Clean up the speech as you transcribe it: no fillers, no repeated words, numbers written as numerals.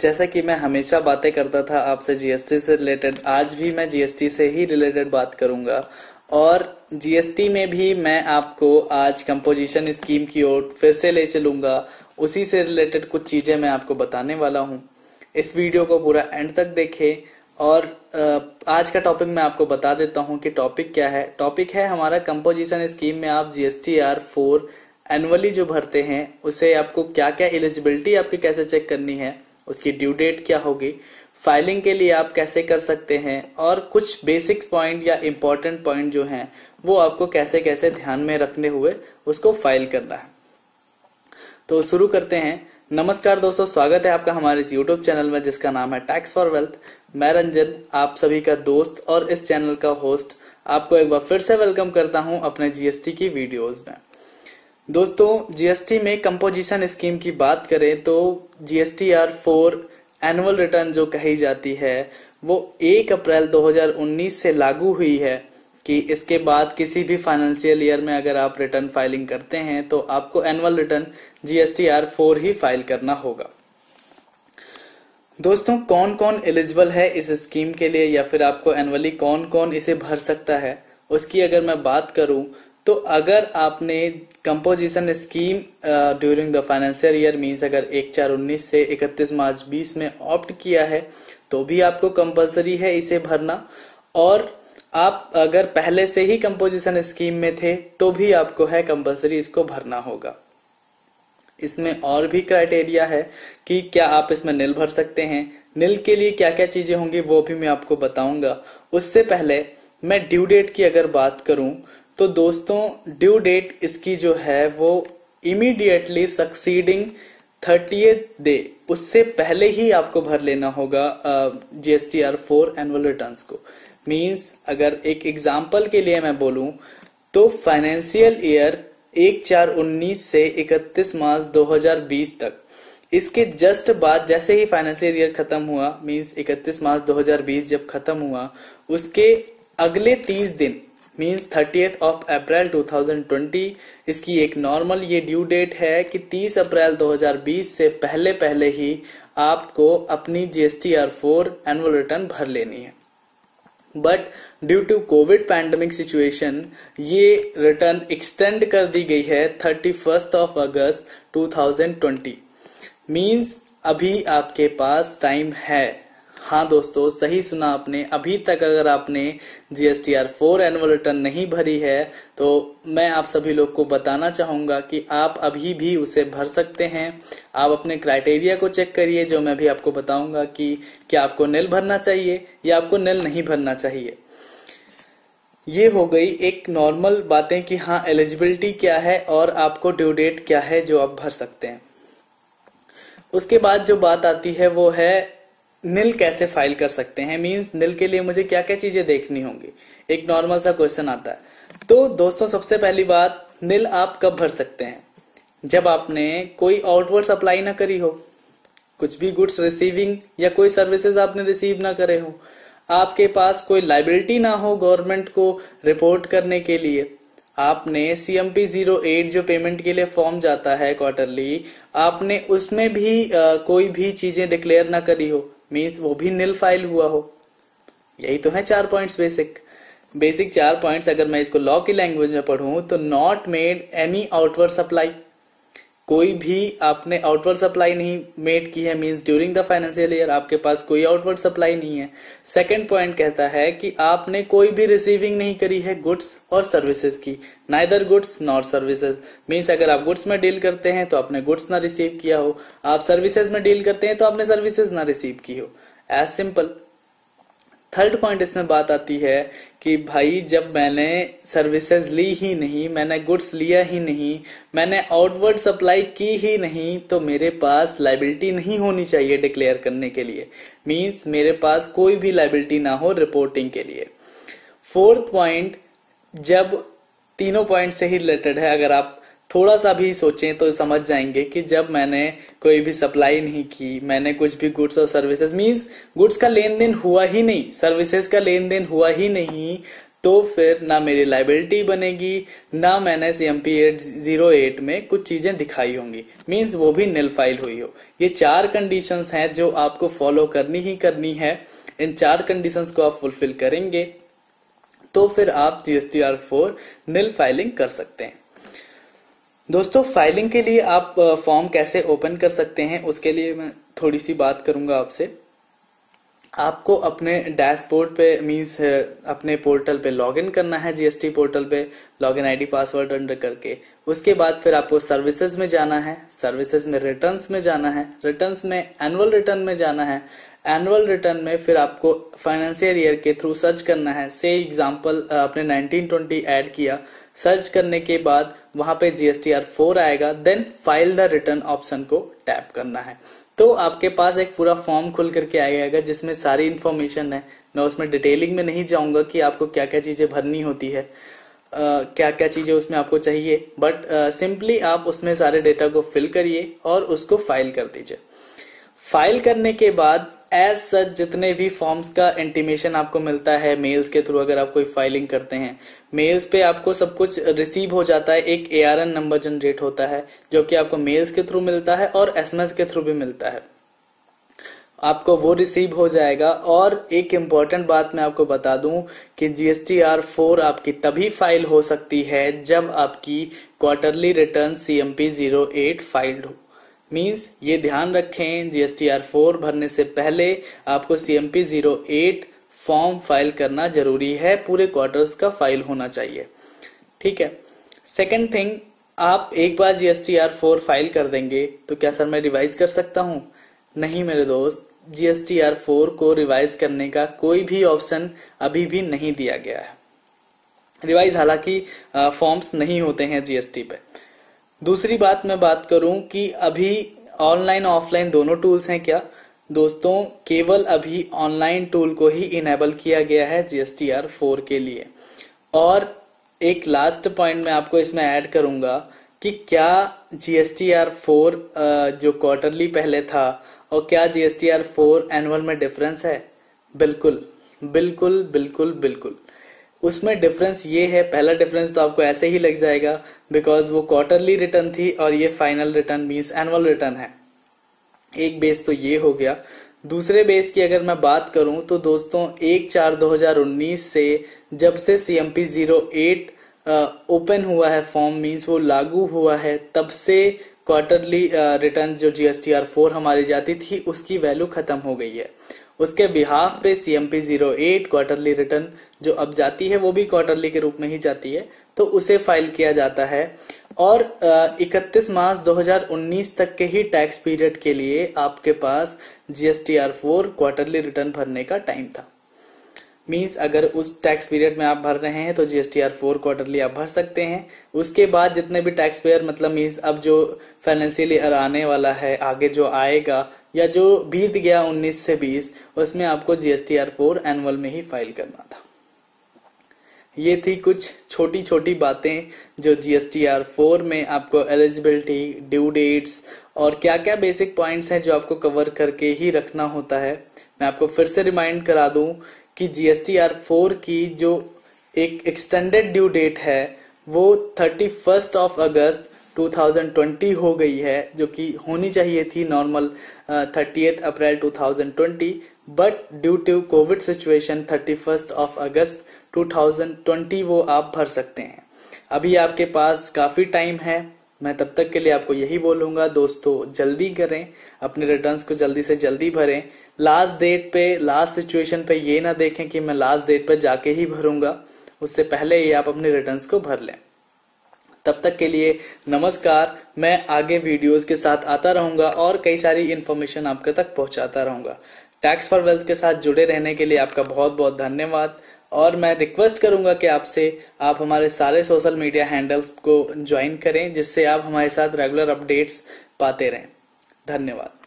जैसा कि मैं हमेशा बातें करता था आपसे जीएसटी से रिलेटेड, आज भी मैं जीएसटी से ही रिलेटेड बात करूंगा। और जीएसटी में भी मैं आपको आज कंपोजिशन स्कीम की ओर फिर से ले चलूंगा। उसी से रिलेटेड कुछ चीजें मैं आपको बताने वाला हूं। इस वीडियो को पूरा एंड तक देखें। और आज का टॉपिक मैं आपको बता देता हूं कि टॉपिक क्या है। टॉपिक है हमारा कंपोजिशन स्कीम में आप GSTR4 एनुअली जो भरते हैं उसे आपको क्या क्या एलिजिबिलिटी आपकी कैसे चेक करनी है, उसकी ड्यू डेट क्या होगी, फाइलिंग के लिए आप कैसे कर सकते हैं, और कुछ बेसिक्स पॉइंट या इम्पोर्टेंट पॉइंट जो हैं वो आपको कैसे कैसे ध्यान में रखने हुए उसको फाइल करना है। तो शुरू करते हैं। नमस्कार दोस्तों, स्वागत है आपका हमारे इस यूट्यूब चैनल में जिसका नाम है टैक्स फॉर वेल्थ। मैं रंजन, आप सभी का दोस्त और इस चैनल का होस्ट, आपको एक बार फिर से वेलकम करता हूं अपने जीएसटी की वीडियोस में। दोस्तों, जीएसटी में कंपोजिशन स्कीम की बात करें तो GSTR4 एनुअल रिटर्न जो कही जाती है वो 1 अप्रैल 2019 से लागू हुई है कि इसके बाद किसी भी फाइनेंशियल ईयर में अगर आप रिटर्न फाइलिंग करते हैं तो आपको एनुअल रिटर्न GSTR4 ही फाइल करना होगा। दोस्तों, कौन कौन एलिजिबल है इस स्कीम के लिए या फिर आपको एनुअली कौन कौन इसे भर सकता है, उसकी अगर मैं बात करूं तो अगर आपने composition scheme during the financial year means अगर 1/4/19 से 31 मार्च 20 में ऑप्ट किया है तो भी आपको कंपलसरी है इसे भरना। और आप अगर पहले से ही कंपोजिशन स्कीम में थे तो भी आपको है कंपलसरी इसको भरना होगा। इसमें और भी क्राइटेरिया है कि क्या आप इसमें निल भर सकते हैं। निल के लिए क्या क्या चीजें होंगी वो भी मैं आपको बताऊंगा। उससे पहले मैं ड्यू डेट की अगर बात करूं तो दोस्तों, ड्यू डेट इसकी जो है वो इमीडिएटली सक्सीडिंग 30th डे, उससे पहले ही आपको भर लेना होगा GSTR4 एनुअल रिटर्न्स को। मींस अगर एक एग्जांपल के लिए मैं बोलूं तो फाइनेंशियल ईयर 1/4/19 से 31 मार्च 2020 तक, इसके जस्ट बाद जैसे ही फाइनेंशियल ईयर खत्म हुआ मींस 31 मार्च 2020 जब खत्म हुआ, उसके अगले 30 दिन मींस 30th ऑफ अप्रैल 2020 इसकी एक नॉर्मल ये ड्यू डेट है कि 30 अप्रैल 2020 से पहले पहले ही आपको अपनी GSTR4 एनुअल रिटर्न भर लेनी है। But due to covid pandemic situation ये रिटर्न एक्सटेंड कर दी गई है 31 ऑफ अगस्त 2020। मींस अभी आपके पास टाइम है। हाँ दोस्तों, सही सुना आपने, अभी तक अगर आपने GSTR4 एनुअल रिटर्न नहीं भरी है तो मैं आप सभी लोग को बताना चाहूंगा कि आप अभी भी उसे भर सकते हैं। आप अपने क्राइटेरिया को चेक करिए, जो मैं भी आपको बताऊंगा कि क्या आपको निल भरना चाहिए या आपको निल नहीं भरना चाहिए। ये हो गई एक नॉर्मल बातें कि हाँ एलिजिबिलिटी क्या है और आपको ड्यू डेट क्या है जो आप भर सकते हैं। उसके बाद जो बात आती है वो है निल कैसे फाइल कर सकते हैं। मींस निल के लिए मुझे क्या क्या चीजें देखनी होंगी, एक नॉर्मल सा क्वेश्चन आता है। तो दोस्तों, सबसे पहली बात, निल आप कब भर सकते हैं? जब आपने कोई आउटवर्ड सप्लाई ना करी हो, कुछ भी गुड्स रिसीविंग या कोई सर्विसेज आपने रिसीव ना करे हो, आपके पास कोई लाइबिलिटी ना हो गवर्नमेंट को रिपोर्ट करने के लिए, आपने CMP 08 जो पेमेंट के लिए फॉर्म जाता है क्वार्टरली, आपने उसमें भी कोई भी चीजें डिक्लेयर ना करी हो, मीन्स वो भी निल फाइल हुआ हो। यही तो है 4 पॉइंट्स बेसिक 4 पॉइंट्स। अगर मैं इसको लॉ की लैंग्वेज में पढ़ूं तो not made any outward supply, कोई भी आपने आउटवर्ड सप्लाई नहीं मेड की है means during the financial year आपके पास कोई आउटवर्ड सप्लाई नहीं है। सेकंड पॉइंट कहता है कि आपने कोई भी रिसीविंग नहीं करी है गुड्स और सर्विसेज की, neither goods nor services. Means अगर आप गुड्स में डील करते हैं तो आपने गुड्स ना रिसीव किया हो, आप सर्विसेज में डील करते हैं तो आपने सर्विसेज ना रिसीव की हो, एज सिंपल। थर्ड पॉइंट इसमें बात आती है कि भाई जब मैंने सर्विसेज ली ही नहीं, मैंने गुड्स लिया ही नहीं, मैंने आउटवर्ड सप्लाई की ही नहीं, तो मेरे पास लाइबिलिटी नहीं होनी चाहिए डिक्लेयर करने के लिए। मींस मेरे पास कोई भी लाइबिलिटी ना हो रिपोर्टिंग के लिए। फोर्थ पॉइंट, जब तीनों पॉइंट से ही रिलेटेड है, अगर आप थोड़ा सा भी सोचें तो समझ जाएंगे कि जब मैंने कोई भी सप्लाई नहीं की, मैंने कुछ भी गुड्स और सर्विसेज मींस गुड्स का लेन देन हुआ ही नहीं, सर्विसेज का लेन देन हुआ ही नहीं, तो फिर ना मेरी लाइबिलिटी बनेगी, ना मैंने CMP 808 में कुछ चीजें दिखाई होंगी, मींस वो भी निल फाइल हुई हो। ये 4 कंडीशंस हैं जो आपको फॉलो करनी ही करनी है। इन 4 कंडीशंस को आप फुलफिल करेंगे तो फिर आप GSTR 4 निल फाइलिंग कर सकते हैं। दोस्तों, फाइलिंग के लिए आप फॉर्म कैसे ओपन कर सकते हैं उसके लिए मैं थोड़ी सी बात करूंगा आपसे। आपको अपने डैशबोर्ड पे मींस अपने पोर्टल पे लॉगिन करना है, GST पोर्टल पे लॉगिन आईडी पासवर्ड एंटर करके। उसके बाद फिर आपको सर्विसेज में जाना है, सर्विसेज में रिटर्न्स में जाना है, रिटर्न्स में एनुअल रिटर्न में जाना है, एनुअल रिटर्न में फिर आपको फाइनेंशियल ईयर के थ्रू सर्च करना है। से एग्जांपल आपने 1920 ऐड किया, सर्च करने के बाद वहां पे GSTR 4 आएगा, then file the return option को टैप करना है। तो आपके पास एक पूरा फॉर्म खुल करके आएगा जिसमें सारी इन्फॉर्मेशन है। मैं उसमें डिटेलिंग में नहीं जाऊंगा कि आपको क्या क्या चीजें भरनी होती है, क्या क्या चीजें उसमें आपको चाहिए, बट सिंपली आप उसमें सारे डेटा को फिल करिए और उसको फाइल कर दीजिए। फाइल करने के बाद एज सच जितने भी फॉर्म्स का इंटीमेशन आपको मिलता है मेल्स के थ्रू, अगर आप कोई फाइलिंग करते हैं मेल्स पे आपको सब कुछ रिसीव हो जाता है। एक ARN नंबर जनरेट होता है जो कि आपको मेल्स के थ्रू मिलता है और SMS के थ्रू भी मिलता है, आपको वो रिसीव हो जाएगा। और एक इम्पॉर्टेंट बात मैं आपको बता दूं कि GSTR 4 आपकी तभी फाइल हो सकती है जब आपकी क्वार्टरली रिटर्न CMP 08 फाइल्ड हो। मींस ये ध्यान रखें, GSTR 4 भरने से पहले आपको CMP 08 फॉर्म फाइल करना जरूरी है, पूरे क्वार्टर्स का फाइल होना चाहिए। ठीक है। सेकंड थिंग, आप एक बार GSTR 4 फाइल कर देंगे तो क्या सर मैं रिवाइज कर सकता हूं? नहीं मेरे दोस्त, GSTR 4 को रिवाइज करने का कोई भी ऑप्शन अभी भी नहीं दिया गया है। रिवाइज हालांकि फॉर्म्स नहीं होते हैं GST पे। दूसरी बात मैं बात करूं कि अभी ऑनलाइन ऑफलाइन दोनों टूल्स हैं क्या? दोस्तों, केवल अभी ऑनलाइन टूल को ही इनेबल किया गया है GSTR 4 के लिए। और एक लास्ट पॉइंट मैं आपको इसमें ऐड करूंगा कि क्या GSTR 4 जो क्वार्टरली पहले था और क्या GSTR 4 एनुअल में डिफरेंस है? बिल्कुल बिल्कुल बिल्कुल बिल्कुल। उसमें डिफरेंस ये है, पहला डिफरेंस तो आपको ऐसे ही लग जाएगा बिकॉज वो क्वार्टरली रिटर्न थी और ये final return means annual return है। एक बेस तो ये हो गया। दूसरे बेस की अगर मैं बात करूं तो दोस्तों 1/4/2019 से जब से CMP 08 ओपन हुआ है फॉर्म मींस वो लागू हुआ है, तब से क्वार्टरली रिटर्न जो GSTR 4 हमारी जाती थी उसकी वैल्यू खत्म हो गई है। उसके बिहाफ पे CMP 08 क्वार्टरली रिटर्न जो अब जाती है वो भी क्वार्टरली के रूप में ही जाती है, तो उसे फाइल किया जाता है। और 31 मार्च 2019 तक के ही टैक्स पीरियड के लिए आपके पास GSTR 4 क्वार्टरली रिटर्न भरने का टाइम था। मींस अगर उस टैक्स पीरियड में आप भर रहे हैं तो GSTR 4 क्वार्टरली आप भर सकते हैं। उसके बाद जितने भी टैक्स पेयर मतलब मींस अब जो फाइनेंशियल ईयर आने वाला है, आगे जो आएगा या जो बीत गया 19 से 20, उसमें आपको GSTR 4 एनुअल में ही फाइल करना था। ये थी कुछ छोटी छोटी बातें जो GSTR 4 में आपको एलिजिबिलिटी, ड्यू डेट्स और क्या क्या बेसिक पॉइंट्स हैं जो आपको कवर करके ही रखना होता है। मैं आपको फिर से रिमाइंड करा दूं कि GSTR 4 की जो एक एक्सटेंडेड ड्यू डेट है वो 31 अगस्त 2020 हो गई है, जो कि होनी चाहिए थी normal 30 April 2020, but due to covid situation 31 अगस्त 2020 वो आप भर सकते हैं। अभी आपके पास काफी टाइम है। मैं तब तक के लिए आपको यही बोलूंगा दोस्तों, जल्दी करें, अपने रिटर्न्स को जल्दी से जल्दी भरें। लास्ट डेट पे, लास्ट सिचुएशन पे ये ना देखें कि मैं लास्ट डेट पे जाके ही भरूंगा, उससे पहले ही आप अपने रिटर्न्स को भर लें। तब तक के लिए नमस्कार। मैं आगे वीडियोस के साथ आता रहूंगा और कई सारी इंफॉर्मेशन आपके तक पहुंचाता रहूंगा। टैक्स फॉर वेल्थ के साथ जुड़े रहने के लिए आपका बहुत बहुत धन्यवाद। और मैं रिक्वेस्ट करूंगा कि आपसे आप हमारे सारे सोशल मीडिया हैंडल्स को ज्वाइन करें, जिससे आप हमारे साथ रेगुलर अपडेट्स पाते रहें। धन्यवाद।